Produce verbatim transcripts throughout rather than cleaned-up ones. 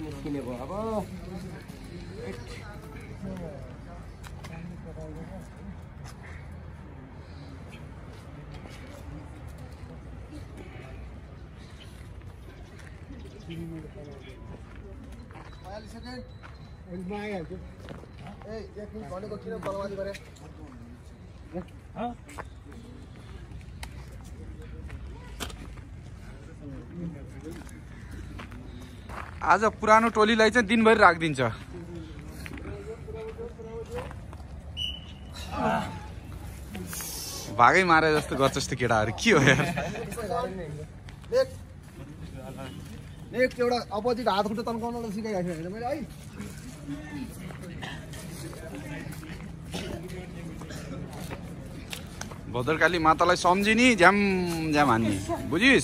निस्किनेको अब बयालीस सेकेन्ड एन्डमा आइहाल्छ ए एकछिन भनेको किन बलबाजी गरे आज पुरानो टोलीलाई चाहिँ दिनभरि राखिदिन्छ भागै मारे जस्तो गर्छ जस्तो केटाहरू के हो यार नेक्स्ट एउटा अपोजिट हात खुट्टा तन्काउनलाई सिकाइराखेको होइन मैले है भद्रकाली मातालाई सम्झिनी ज्याम ज्याम हान्ने बुझिस्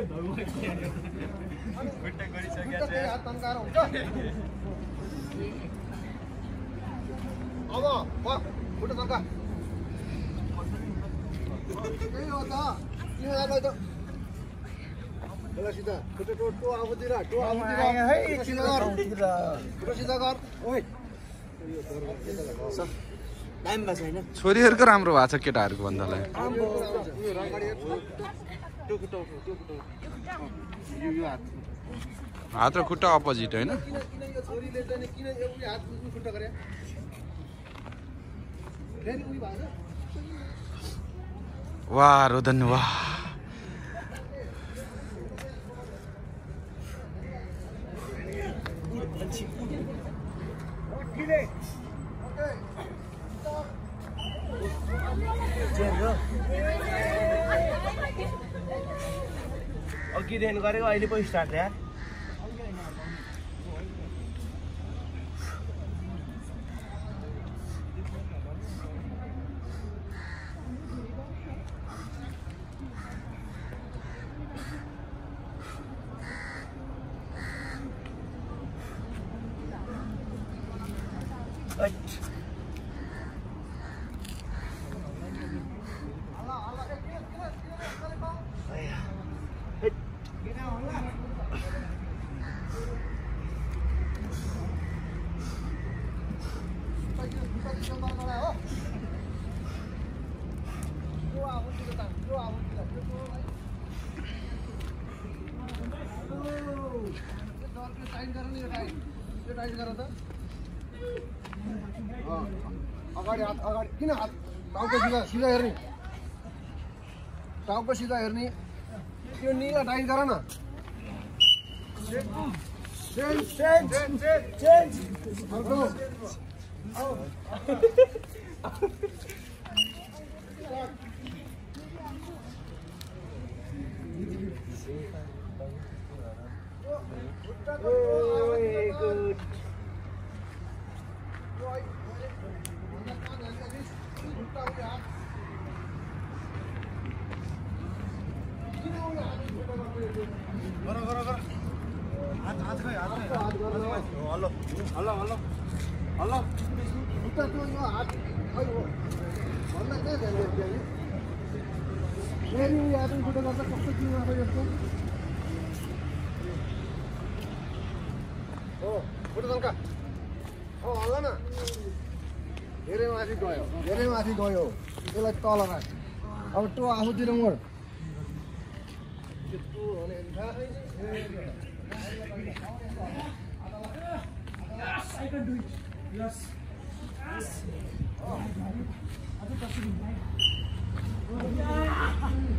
अब खुट्टा तन्का त्यही हो त तिमीहरूलाई त बेला सिधा खुट्टा टो टो आफूतिर टो आफूतिर सिधा गर खुट्टा सिधा गर ओइ टाइम बस हैन छोरीहरूको राम्रो भएको छ केटाहरूको भन्दालाई हात र खुट्टा अपोजिट होइन वाह रोदन वाह अघिदेखि गरेको अहिले पो स्टार्ट यार अगाडि हात अगाडि किन हात टाउको सिधा सिधा हेर्ने टाउको सिधा हेर्ने त्यो निला टाइट गर न चेन्ज चेन्ज चेन्ज अर्को धेरै माथि गयो धेरै माथि गयो त्यसलाई तल राख अब टो आफूतिर मोड I can do it. Yes. Yes.